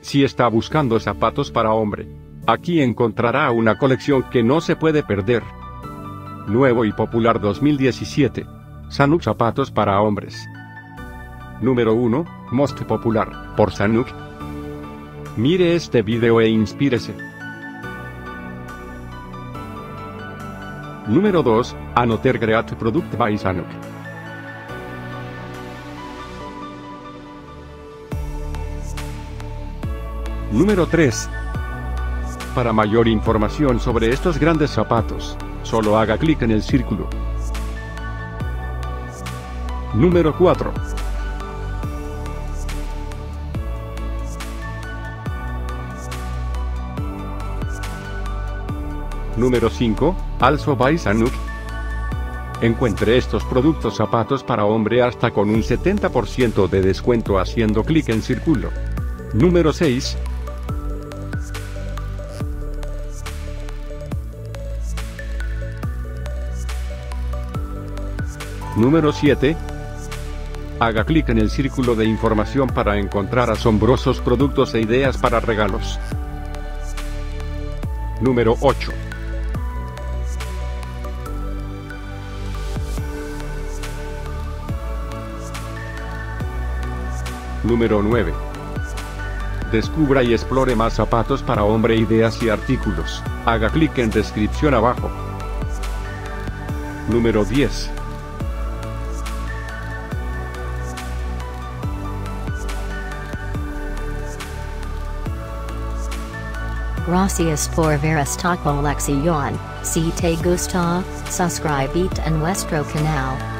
Si está buscando zapatos para hombre, aquí encontrará una colección que no se puede perder. Nuevo y popular 2017. Sanuk zapatos para hombres. Número 1, Most Popular, por Sanuk. Mire este video e inspírese. Número 2, Another Great Product by Sanuk. Número 3. Para mayor información sobre estos grandes zapatos, solo haga clic en el círculo. Número 4. Número 5, Also by Sanuk. Encuentre estos productos zapatos para hombre hasta con un 70% de descuento haciendo clic en círculo. Número 6. Número 7. Haga clic en el círculo de información para encontrar asombrosos productos e ideas para regalos. Número 8. Número 9. Descubra y explore más zapatos para hombre, ideas y artículos. Haga clic en descripción abajo. Número 10. Gracias por ver esta colección. Si te gusta, suscríbete a nuestro canal.